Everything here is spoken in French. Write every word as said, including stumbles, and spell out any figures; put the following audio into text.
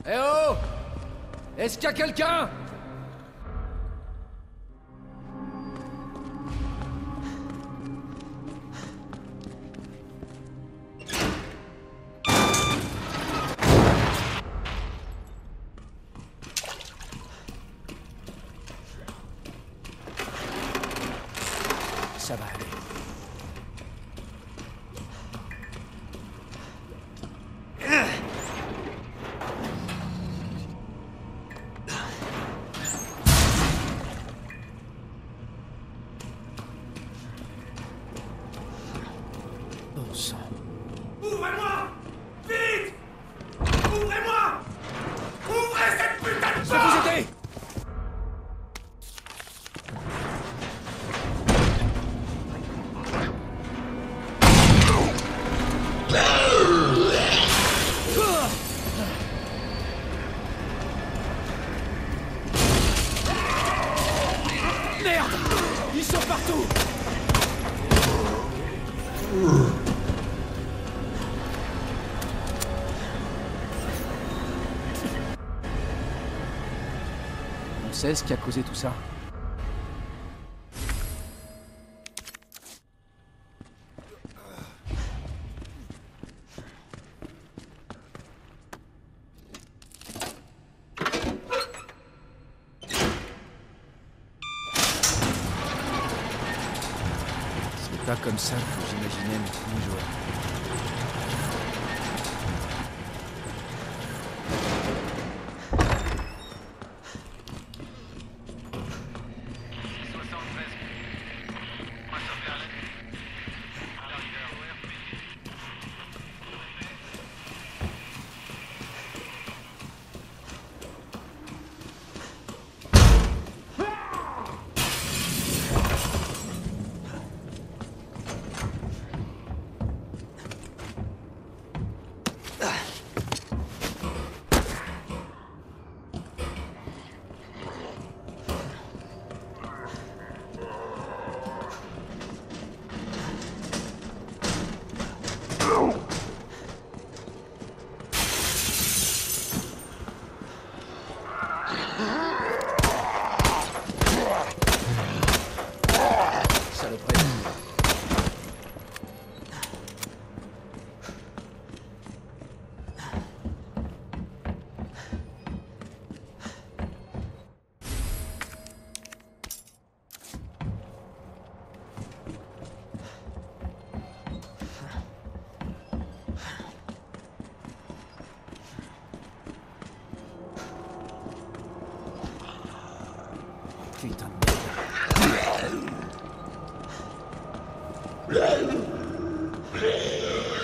Eh oh! Est-ce qu'il y a quelqu'un? Ça va aller. Bon sang. Ouvrez-moi! Vite! Ouvrez-moi! Ouvrez cette putain de Je vais vous aider! Merde! Ils sont partout! On sait ce qui a causé tout ça? C'est pas comme ça que j'imaginais mes petits joueurs. Saloperie. Putain de merde.